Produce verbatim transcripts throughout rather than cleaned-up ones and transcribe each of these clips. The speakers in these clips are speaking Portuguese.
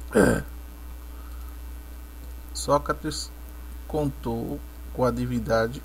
Sócrates contou com a divindade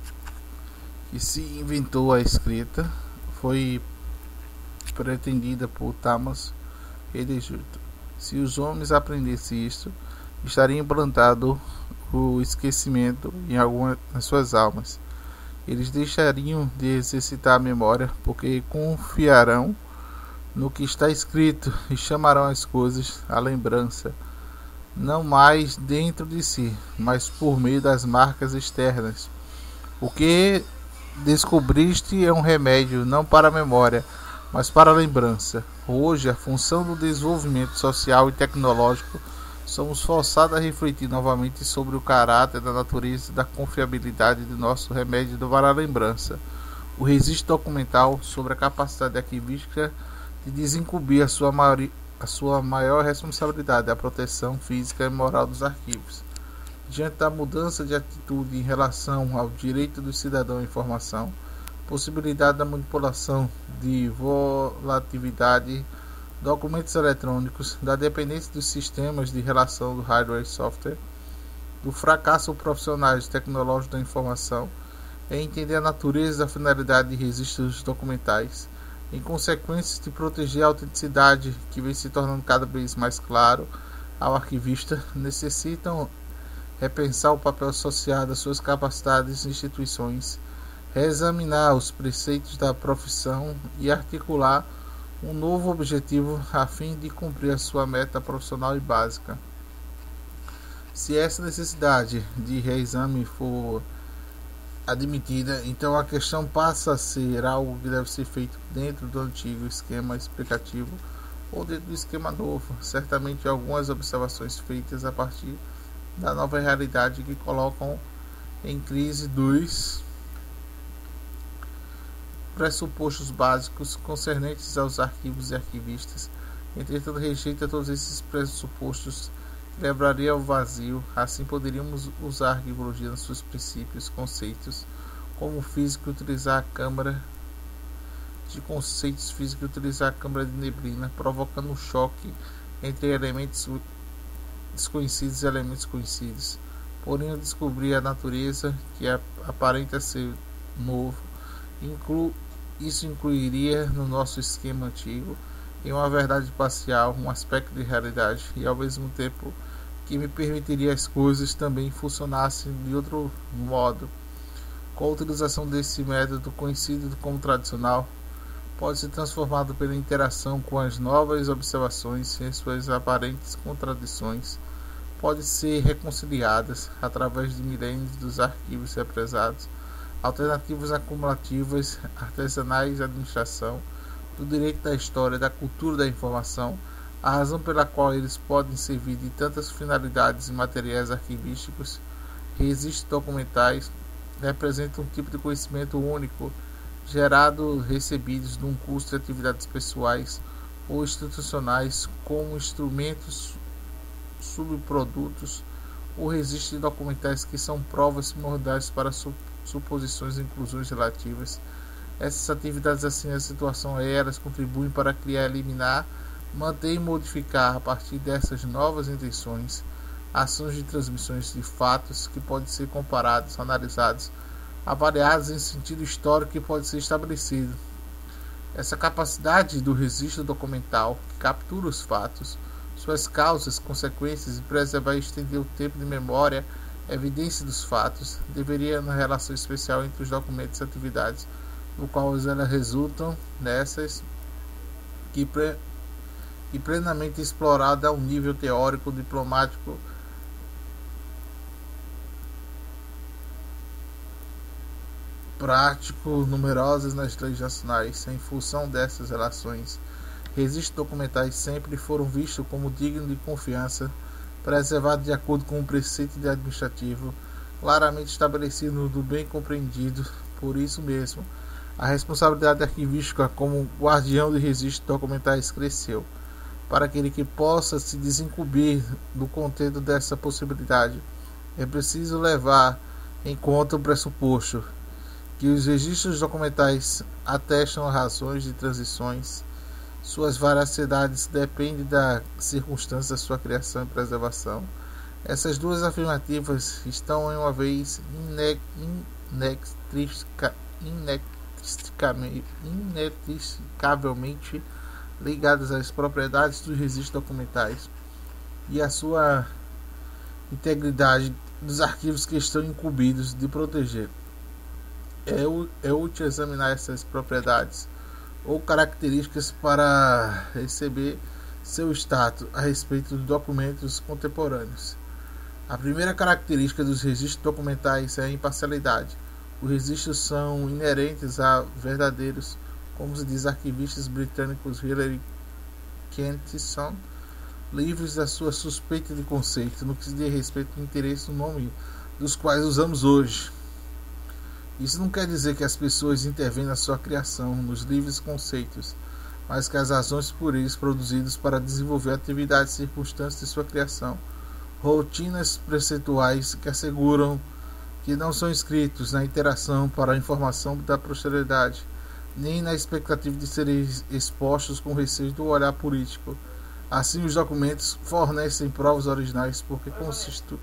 que se inventou a escrita foi pretendida por Thomas Edison. Se os homens aprendessem isto, estaria implantado o esquecimento em algumas das suas almas. Eles deixariam de exercitar a memória, porque confiarão no que está escrito e chamarão as coisas à lembrança, não mais dentro de si, mas por meio das marcas externas. O que descobriste é um remédio não para a memória, mas para a lembrança. Hoje, a função do desenvolvimento social e tecnológico, somos forçados a refletir novamente sobre o caráter, da natureza e da confiabilidade do nosso remédio para a lembrança. O registro documental sobre a capacidade arquivística de desincumbir a sua, maior, a sua maior responsabilidade, a proteção física e moral dos arquivos. Diante da mudança de atitude em relação ao direito do cidadão à informação, possibilidade da manipulação de volatilidade, documentos eletrônicos, da dependência dos sistemas de relação do hardware e software, do fracasso profissionais tecnológicos da informação, é entender a natureza e a finalidade de registros documentais, em consequência de proteger a autenticidade que vem se tornando cada vez mais claro ao arquivista, necessitam repensar o papel associado às suas capacidades e instituições, reexaminar os preceitos da profissão e articular um novo objetivo a fim de cumprir a sua meta profissional e básica. Se essa necessidade de reexame for admitida, então a questão passa a ser algo que deve ser feito dentro do antigo esquema explicativo ou dentro do esquema novo. Certamente algumas observações feitas a partir da nova realidade que colocam em crise dos pressupostos básicos concernentes aos arquivos e arquivistas. Entretanto, rejeita todos esses pressupostos que levaria ao vazio. Assim, poderíamos usar a arquivologia nos seus princípios, conceitos, como o físico utilizar a câmara de conceitos físicos utilizar a câmara de neblina, provocando um choque entre elementos desconhecidos e elementos conhecidos. Porém, ao descobrir a natureza que aparenta ser novo, inclu isso incluiria no nosso esquema antigo em uma verdade parcial, um aspecto de realidade, e ao mesmo tempo que me permitiria as coisas também funcionassem de outro modo. Com a utilização desse método conhecido como tradicional, pode ser transformado pela interação com as novas observações e suas aparentes contradições, pode ser reconciliadas através de milênios dos arquivos represados, alternativas acumulativas, artesanais de administração, do direito da história, da cultura da informação, a razão pela qual eles podem servir de tantas finalidades e materiais arquivísticos, registros documentais, representam um tipo de conhecimento único, gerado recebidos de um custo de atividades pessoais ou institucionais como instrumentos, subprodutos ou registros documentais que são provas primordiais para suposições e inclusões relativas. Essas atividades, assim, a situação é, elas contribuem para criar, eliminar, manter e modificar, a partir dessas novas intenções, ações de transmissões de fatos que podem ser comparados, analisados, avaliados em sentido histórico que pode ser estabelecido. Essa capacidade do registro documental, que captura os fatos, suas causas, consequências e preservar e estender o tempo de memória, evidência dos fatos, deveria na relação especial entre os documentos e atividades, no qual elas resultam nessas que, pre, que plenamente explorada a um nível teórico, diplomático, prático, numerosas nas leis nacionais. Em função dessas relações, registros documentais sempre foram vistos como dignos de confiança, preservados de acordo com o preceito de administrativo, claramente estabelecido do bem compreendido. Por isso mesmo, a responsabilidade arquivística como guardião de registros documentais cresceu. Para aquele que possa se desincumbir do contento dessa possibilidade, é preciso levar em conta o pressuposto que os registros documentais atestam razões de transições Suas veracidades dependem da circunstância da sua criação e preservação. Essas duas afirmativas estão, uma vez, inextricavelmente ligadas às propriedades dos registros documentais e à sua integridade dos arquivos que estão incumbidos de proteger. É, é útil examinar essas propriedades ou características para receber seu status a respeito dos documentos contemporâneos. A primeira característica dos registros documentais é a imparcialidade. Os registros são inerentes a verdadeiros, como se diz arquivistas britânicos Hilary Kentson, livres da sua suspeita de conceito no que se diz respeito ao interesse no nome dos quais usamos hoje. Isso não quer dizer que as pessoas intervêm na sua criação, nos livres conceitos, mas que as razões por eles produzidas para desenvolver atividades e circunstâncias de sua criação, rotinas preceituais que asseguram que não são escritos na interação para a informação da posteridade, nem na expectativa de serem expostos com receio do olhar político. Assim, os documentos fornecem provas originais porque constituem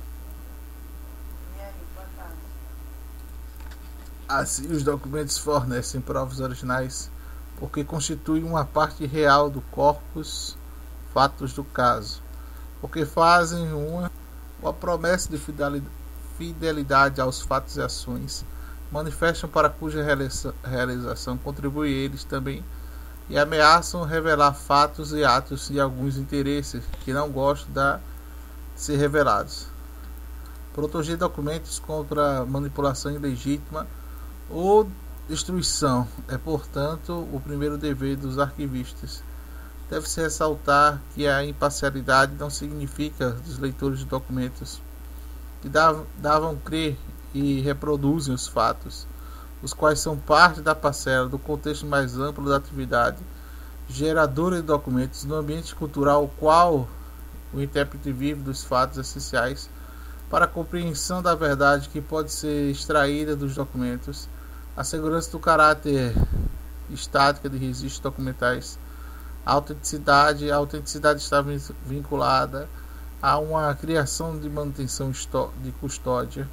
Assim, os documentos fornecem provas originais porque constituem uma parte real do corpus fatos do caso, porque fazem uma, uma promessa de fidelidade aos fatos e ações, manifestam para cuja realização contribuem eles também e ameaçam revelar fatos e atos de alguns interesses que não gostam de ser revelados. Proteger documentos contra manipulação ilegítima ou destruição é, portanto, o primeiro dever dos arquivistas. Deve-se ressaltar que a imparcialidade não significa dos leitores de documentos que davam, davam crer e reproduzem os fatos, os quais são parte da parcela do contexto mais amplo da atividade geradora de documentos no ambiente cultural, qual o intérprete vive dos fatos essenciais para a compreensão da verdade que pode ser extraída dos documentos. A segurança do caráter estática de registros documentais. A autenticidade, a autenticidade está vinculada a uma criação de manutenção de custódia.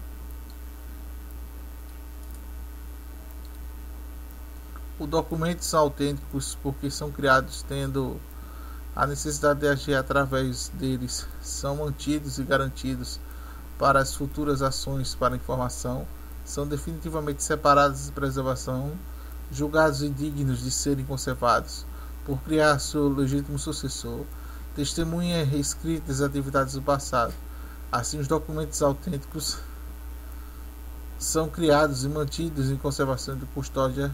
Os documentos são autênticos porque são criados tendo a necessidade de agir através deles, são mantidos e garantidos para as futuras ações para informação, são definitivamente separados de preservação, julgados indignos de serem conservados, por criar seu legítimo sucessor, testemunha reescrita das atividades do passado. Assim, os documentos autênticos são criados e mantidos em conservação de custódia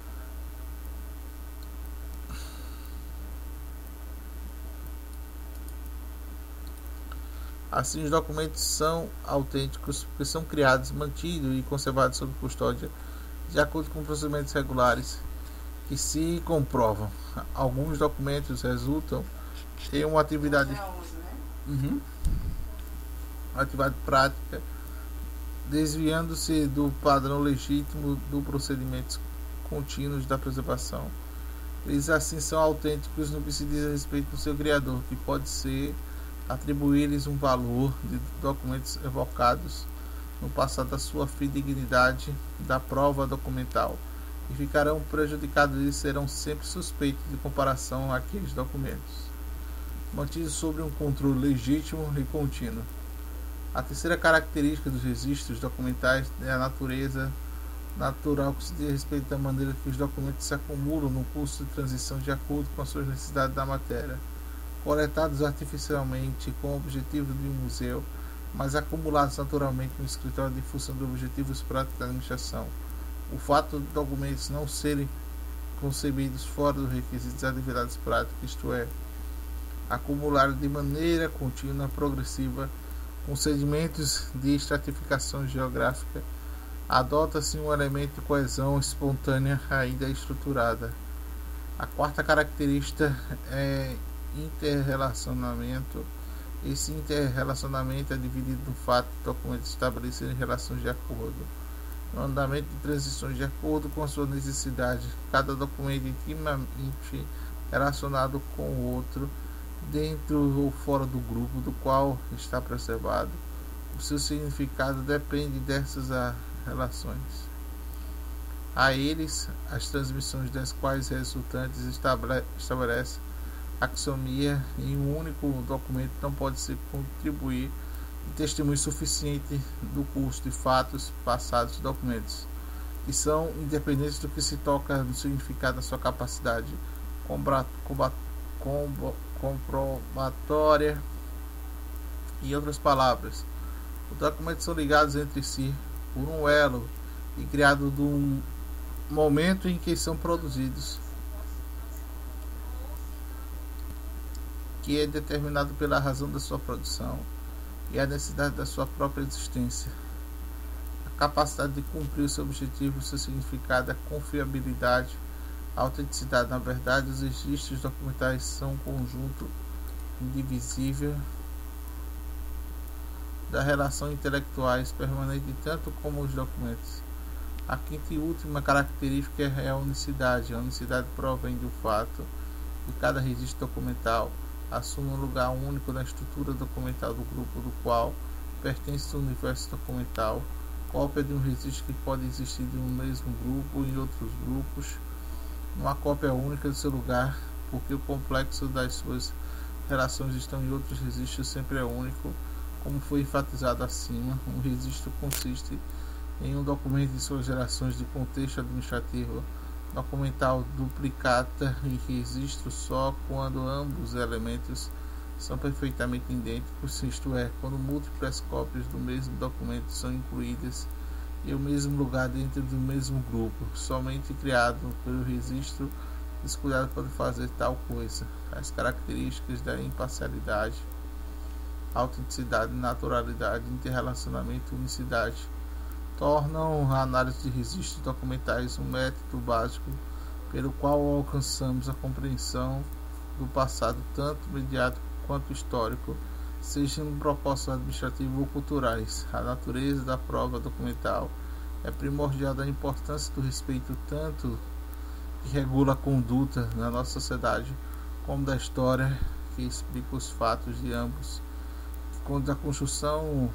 Assim, os documentos são autênticos porque são criados, mantidos e conservados sob custódia de acordo com procedimentos regulares que se comprovam. Alguns documentos resultam em uma atividade, uhum, atividade prática, desviando-se do padrão legítimo do procedimentos contínuos da preservação. Eles assim são autênticos no que se diz a respeito do seu criador, que pode ser atribuir-lhes um valor de documentos evocados no passado da sua fidedignidade da prova documental e ficarão prejudicados e serão sempre suspeitos de comparação àqueles documentos mantidos sob um controle legítimo e contínuo. A terceira característica dos registros documentais é a natureza natural que se diz respeito da maneira que os documentos se acumulam no curso de transição de acordo com as suas necessidades da matéria, coletados artificialmente com o objetivo de um museu, mas acumulados naturalmente no escritório de função de objetivos práticos da administração. O fato de documentos não serem concebidos fora dos requisitos das atividades práticas, isto é, acumular de maneira contínua, progressiva, com sedimentos de estratificação geográfica, adota-se um elemento de coesão espontânea ainda estruturada. A quarta característica é interrelacionamento. Esse interrelacionamento é dividido no fato de documentos estabelecerem relações de acordo, no andamento de transições de acordo com a sua necessidade. Cada documento intimamente relacionado com o outro, dentro ou fora do grupo do qual está preservado. O seu significado depende dessas relações. A eles, as transmissões das quais resultantes estabelece axionia em um único documento não pode ser contribuir de testemunho suficiente do curso de fatos passados de documentos, que são independentes do que se toca no significado da sua capacidade comprobatória. Em outras palavras, os documentos são ligados entre si por um elo e criado do momento em que são produzidos, que é determinado pela razão da sua produção e a necessidade da sua própria existência. A capacidade de cumprir o seu objetivo, o seu significado, a confiabilidade, a autenticidade. Na verdade, os registros documentais são um conjunto indivisível da relação intelectuais permanente tanto como os documentos. A quinta e última característica é a unicidade. A unicidade provém do fato de cada registro documental assume um lugar único na estrutura documental do grupo do qual pertence o universo documental, cópia de um registro que pode existir de um mesmo grupo em outros grupos, uma cópia única do seu lugar, porque o complexo das suas relações estão em outros registros, sempre é único, como foi enfatizado acima. Um registro consiste em um documento de suas relações de contexto administrativo documental duplicata e registro só quando ambos os elementos são perfeitamente idênticos, isto é, quando múltiplas cópias do mesmo documento são incluídas em o mesmo lugar dentro do mesmo grupo. Somente criado pelo registro descuidado pode fazer tal coisa. As características da imparcialidade, autenticidade, naturalidade, interrelacionamento, unicidade tornam a análise de registros documentais um método básico pelo qual alcançamos a compreensão do passado, tanto imediato quanto histórico, seja no propósito administrativo ou culturais. A natureza da prova documental é primordial da importância do respeito tanto que regula a conduta na nossa sociedade, como da história que explica os fatos de ambos. Quando a construção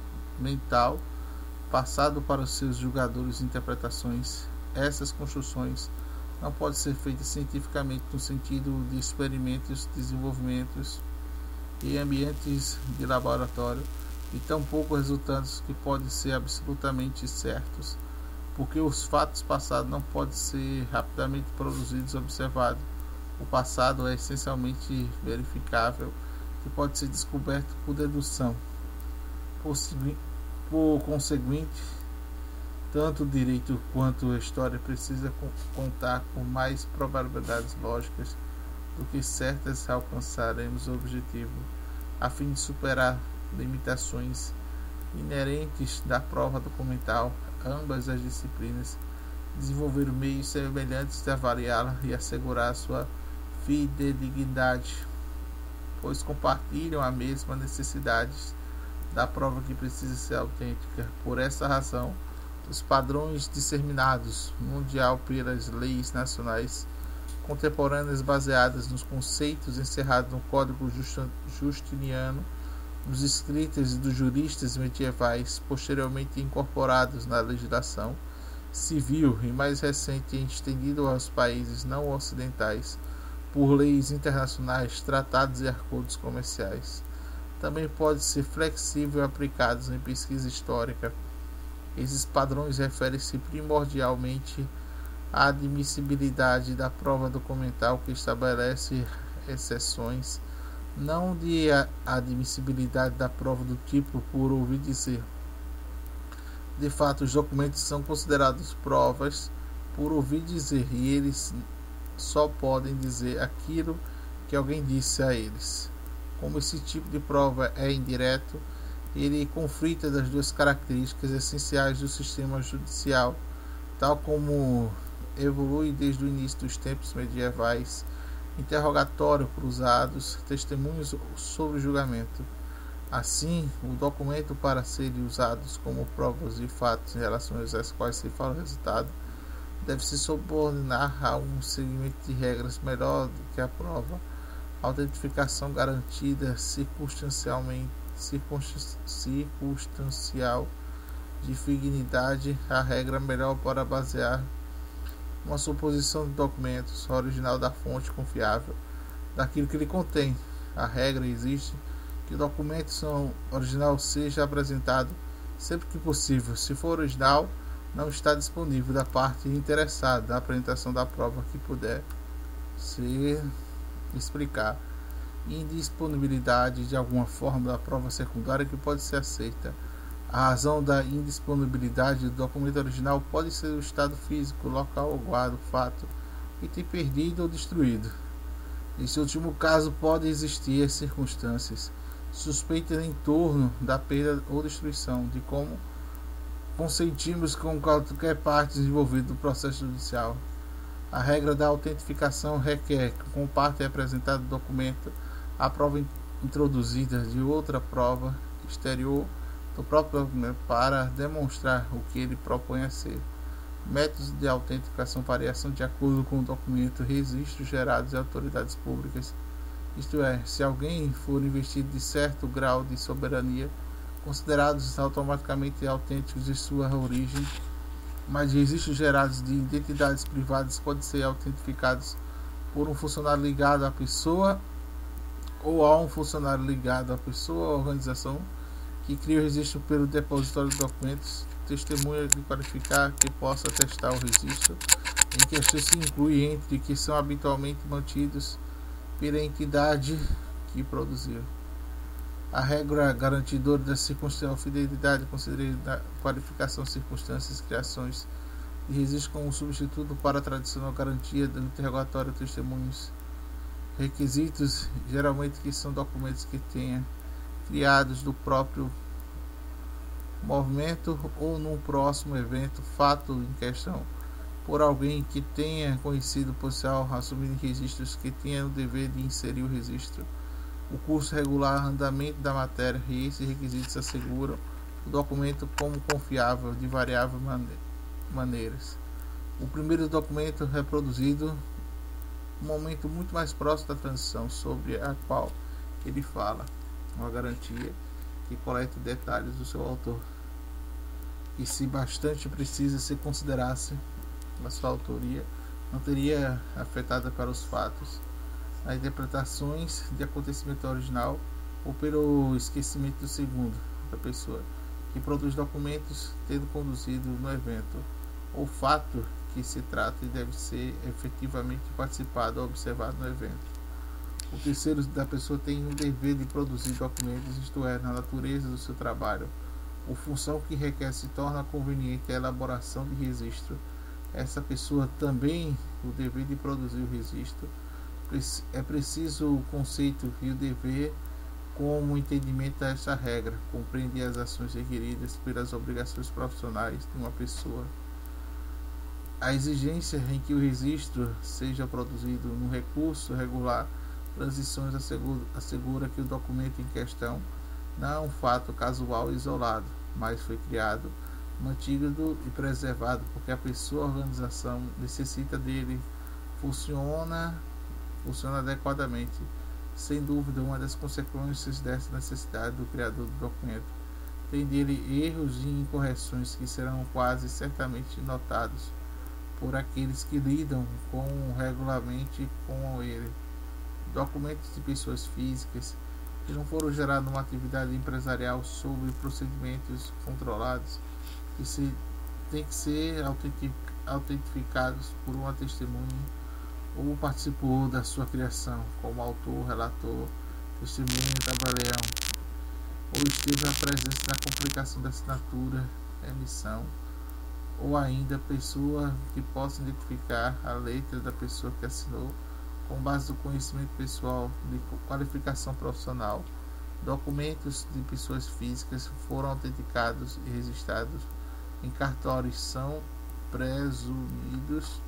mental passado para os seus julgadores e interpretações, essas construções não podem ser feitas cientificamente no sentido de experimentos, desenvolvimentos e ambientes de laboratório, e tampouco resultados que podem ser absolutamente certos, porque os fatos passados não podem ser rapidamente produzidos e observados. O passado é essencialmente verificável, que pode ser descoberto por dedução. Por Por conseguinte, tanto o direito quanto a história precisa contar com mais probabilidades lógicas do que certas alcançaremos o objetivo, a fim de superar limitações inerentes da prova documental. Ambas as disciplinas desenvolveram meios semelhantes de avaliá-la e assegurar sua fidelidade, pois compartilham a mesma necessidade da prova que precisa ser autêntica. Por essa razão, os padrões disseminados mundial pelas leis nacionais contemporâneas baseadas nos conceitos encerrados no Código Justiniano, nos escritos dos juristas medievais, posteriormente incorporados na legislação civil e mais recente e estendido aos países não ocidentais por leis internacionais, tratados e acordos comerciais, também pode ser flexível e aplicados em pesquisa histórica. Esses padrões referem-se primordialmente à admissibilidade da prova documental, que estabelece exceções, não de admissibilidade da prova do tipo por ouvir dizer. De fato, os documentos são considerados provas por ouvir dizer, e eles só podem dizer aquilo que alguém disse a eles. Como esse tipo de prova é indireto, ele conflita das duas características essenciais do sistema judicial, tal como evolui desde o início dos tempos medievais: interrogatório cruzados, testemunhos sobre julgamento. Assim, o documento, para serem usados como provas de fatos em relação aos quais se fala o resultado, deve se subordinar a um seguimento de regras melhor do que a prova. A autentificação garantida circunstancialmente circunstancial de fidelidade a regra melhor para basear uma suposição de documentos original da fonte confiável daquilo que ele contém. A regra existe que o documento são original seja apresentado sempre que possível. Se for original, não está disponível da parte interessada a apresentação da prova que puder se explicar. Indisponibilidade de alguma forma da prova secundária que pode ser aceita. A razão da indisponibilidade do documento original pode ser o estado físico, local ou guarda, o fato, item perdido ou destruído. Nesse último caso, podem existir as circunstâncias suspeitas em torno da perda ou destruição, de como consentimos com qualquer parte envolvida no processo judicial. A regra da autentificação requer que com parte apresentado do documento a prova introduzida de outra prova exterior do próprio documento para demonstrar o que ele propõe a ser. Métodos de autenticação variação de acordo com o documento, registros gerados em autoridades públicas, isto é, se alguém for investido de certo grau de soberania, considerados automaticamente autênticos de sua origem, mas registros gerados de identidades privadas podem ser autentificados por um funcionário ligado à pessoa ou a um funcionário ligado à pessoa ou organização que cria o registro pelo depositório de documentos, testemunha de qualificar que possa atestar o registro em questão se inclui entre que são habitualmente mantidos pela entidade que produziu. A regra garantidora da circunstancial fidelidade considera a qualificação, circunstâncias, criações de registro como substituto para a tradicional garantia do interrogatório testemunhos. Requisitos, geralmente que são documentos que tenha criados do próprio movimento ou num próximo evento, fato em questão, por alguém que tenha conhecido o policial, assumindo registros que tenha o dever de inserir o registro, o curso regular, andamento da matéria, e esses requisitos asseguram o documento como confiável de variáveis maneiras. O primeiro documento reproduzido um momento muito mais próximo da transição, sobre a qual ele fala, uma garantia que coleta detalhes do seu autor, e se bastante precisa se considerasse a sua autoria, não teria afetada para os fatos, as interpretações de acontecimento original ou pelo esquecimento do segundo, da pessoa que produz documentos tendo conduzido no evento, ou fato que se trata e deve ser efetivamente participado ou observado no evento. O terceiro da pessoa tem o dever de produzir documentos, isto é, na natureza do seu trabalho, ou função que requer se torna conveniente a elaboração de registro. Essa pessoa também o dever de produzir o registro. É preciso o conceito e o dever como entendimento desta regra, compreender as ações requeridas pelas obrigações profissionais de uma pessoa. A exigência em que o registro seja produzido no recurso regular transições assegura, assegura que o documento em questão não é um fato casual e isolado, mas foi criado, mantido e preservado porque a pessoa ou organização necessita dele, funciona, funciona adequadamente. Sem dúvida, uma das consequências dessa necessidade do criador do documento tem dele erros e incorreções que serão quase certamente notados por aqueles que lidam com regularmente com ele. Documentos de pessoas físicas que não foram gerados numa atividade empresarial sobre procedimentos controlados que se, tem que ser autentificados por uma testemunha ou participou da sua criação, como autor, relator, testemunha, tabelião, ou esteve na presença da complicação da assinatura, emissão, ou ainda pessoa que possa identificar a letra da pessoa que assinou com base no conhecimento pessoal de qualificação profissional. Documentos de pessoas físicas foram autenticados e registrados em cartórios são presumidos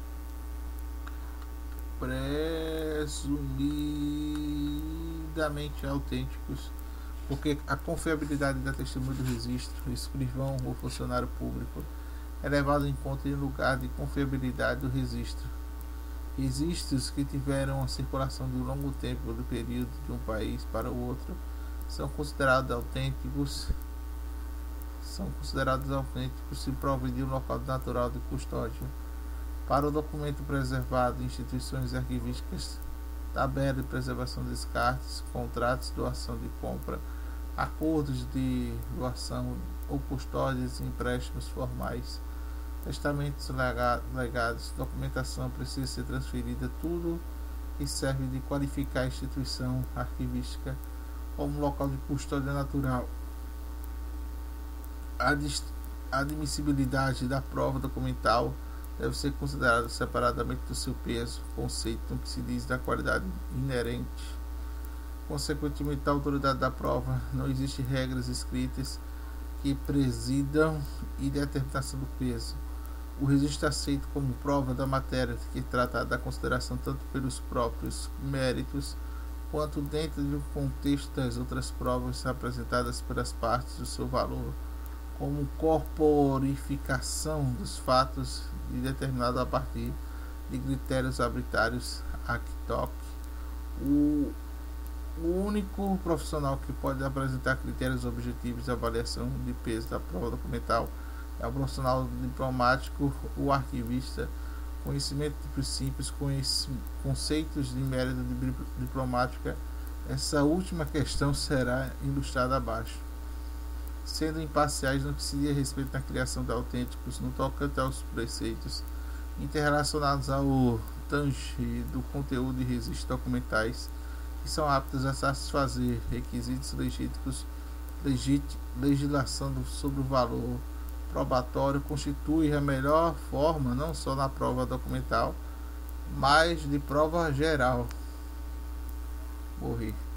presumidamente autênticos, porque a confiabilidade da testemunha do registro, escrivão ou funcionário público é levado em conta em lugar de confiabilidade do registro. Registros que tiveram a circulação de um longo tempo do período de um país para o outro são considerados autênticos são considerados autênticos se provém de um local natural de custódia. Para o documento preservado em instituições arquivísticas, tabela de preservação de descartes, contratos de doação de compra, acordos de doação ou custódias e empréstimos formais, testamentos, legados, documentação precisa ser transferida, tudo que serve de qualificar a instituição arquivística como local de custódia natural. A admissibilidade da prova documental deve ser considerada separadamente do seu peso, conceito no que se diz da qualidade inerente. Consequentemente, da autoridade da prova, não existem regras escritas que presidam e determinação do peso. O registro aceito como prova da matéria que trata da consideração tanto pelos próprios méritos quanto dentro do contexto das outras provas apresentadas pelas partes do seu valor, como corporificação dos fatos e determinado a partir de critérios arbitrários ad hoc. O, o único profissional que pode apresentar critérios objetivos de avaliação de peso da prova documental é o profissional diplomático, o arquivista. Conhecimento de princípios, conceitos de mérito de diplomática. Essa última questão será ilustrada abaixo. Sendo imparciais no que se diz respeito à criação de autênticos no tocante aos preceitos interrelacionados ao tange do conteúdo de registros documentais que são aptos a satisfazer requisitos legítimos, legit, legislação do, sobre o valor probatório constitui a melhor forma, não só na prova documental, mas de prova geral. Morri.